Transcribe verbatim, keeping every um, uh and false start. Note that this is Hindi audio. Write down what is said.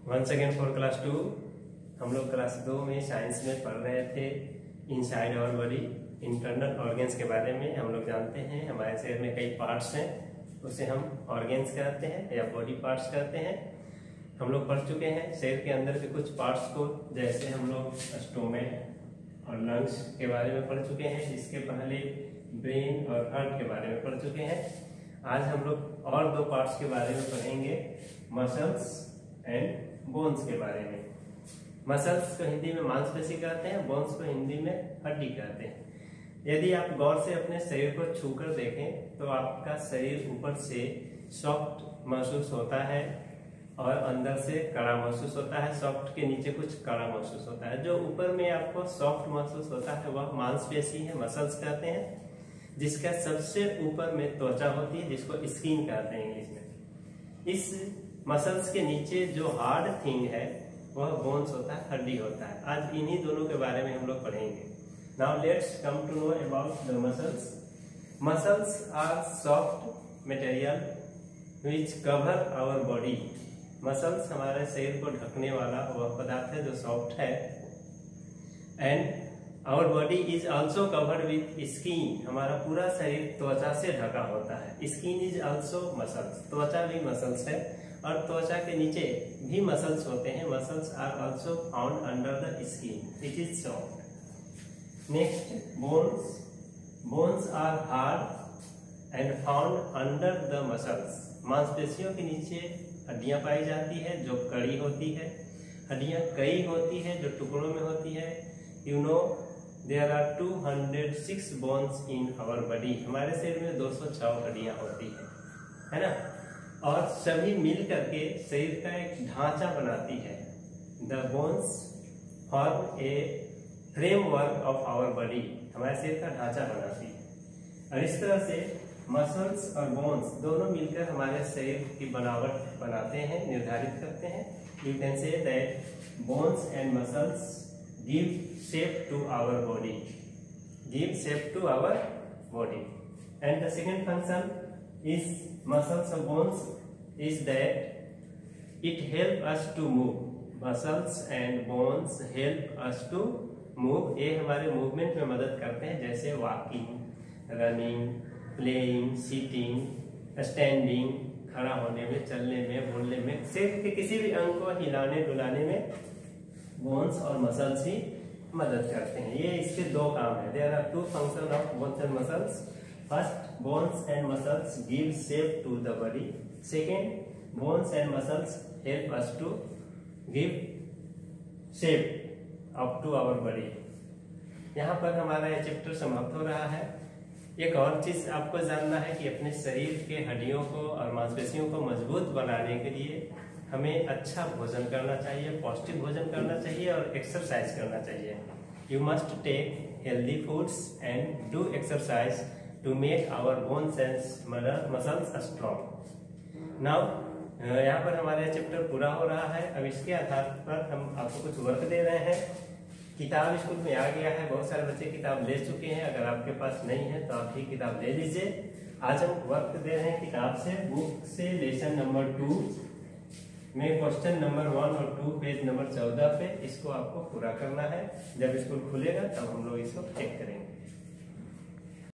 One second for class two. हम लोग क्लास दो में साइंस में पढ़ रहे थे inside our body, internal organs के बारे में। हम लोग जानते हैं हमारे शरीर में कई पार्ट्स हैं, उसे हम ऑर्गन्स कहते हैं या बॉडी पार्ट्स कहते हैं। हम लोग पढ़ चुके हैं शरीर के अंदर के कुछ पार्ट्स को, जैसे हम लोग स्टोमक और लंग्स के बारे में पढ़ चुके हैं। इसके पहले ब्रेन और हार्ट के बारे में पढ़ चुके हैं। आज हम लोग और दो पार्ट्स के बारे में पढ़ेंगे, मसल्स एंड बोन्स के बारे में। मसल्स को हिंदी में मांसपेशी कहते हैं, बोन्स को हिंदी में हड्डी कहते हैं। यदि आप गौर से अपने शरीर को छूकर देखें तो आपका शरीर ऊपर से सॉफ्ट महसूस होता है और अंदर से कड़ा महसूस होता है। सॉफ्ट के नीचे कुछ कड़ा महसूस होता है। जो ऊपर में आपको सॉफ्ट महसूस होता है वह मांसपेशी है, मसल्स कहते हैं। जिसका सबसे ऊपर में त्वचा होती है, जिसको स्किन कहते हैं इंग्लिश में। इस मसल्स के नीचे जो हार्ड थिंग है वह बोन्स होता है, हड्डी होता है। आज इन्हीं दोनों के बारे में हम लोग पढ़ेंगे। Now let's come to know about the muscles. Muscles are soft material which cover our body. Muscles हमारे शरीर को ढकने वाला वह पदार्थ है जो सॉफ्ट है। And our body is also covered with skin. हमारा पूरा शरीर त्वचा से ढका होता है। स्किन इज ऑल्सो मसल्स, त्वचा भी मसल्स है और त्वचा के नीचे भी मसल्स होते हैं। Muscles are also found under the skin, it is soft. Next, bones. Bones are hard and found under the muscles. मांसपेशियों के नीचे हड्डियां पाई जाती है जो कड़ी होती है। हड्डियां कई होती है जो टुकड़ों में होती है। You know there are two hundred six bones in our body. हमारे शरीर में दो सौ छह हड्डियां होती है, है ना। और सभी मिल करके शरीर का एक ढांचा बनाती है। The bones form a framework of our body. हमारे शरीर का ढांचा बनाती है। और इस तरह से मसल्स और बोन्स दोनों मिलकर हमारे शरीर की बनावट बनाते हैं, निर्धारित करते हैं। You can say that bones and muscles give shape to our body, give shape to our body. And the second function is muscles or bones is that it help us to move. Muscles and bones help us to move. ये हमारे मूवमेंट में मदद करते हैं, जैसे walking, running, playing, sitting, standing, खड़ा होने में, चलने में, बोलने में, शरीर के किसी भी अंग को हिलाने डुलाने में बोन्स और मसल्स ही मदद करते हैं। ये इसके दो काम है। There are two function of bones and muscles. First, bones and muscles give shape to the body. Second, bones and muscles help us to give shape up to our body. यहाँ पर हमारा ये चैप्टर समाप्त हो रहा है। एक और चीज आपको जानना है कि अपने शरीर के हड्डियों को और मांसपेशियों को मजबूत बनाने के लिए हमें अच्छा भोजन करना चाहिए, पौष्टिक भोजन करना चाहिए और एक्सरसाइज करना चाहिए। You must take healthy foods and do exercise to make our bones and muscles strong. Now यहाँ पर हमारा चैप्टर पूरा हो रहा है। अब इसके आधार पर हम आपको कुछ वर्क दे रहे हैं। किताब स्कूल में आ गया है, बहुत सारे बच्चे किताब ले चुके हैं। अगर आपके पास नहीं है तो आप भी किताब ले लीजिए। आज हम वर्क दे रहे हैं किताब से, बुक से, लेसन नंबर टू में क्वेश्चन नंबर वन और टू, पेज नंबर चौदह पे। इसको आपको पूरा करना है। जब स्कूल खुलेगा तब हम लोग इसको चेक करेंगे।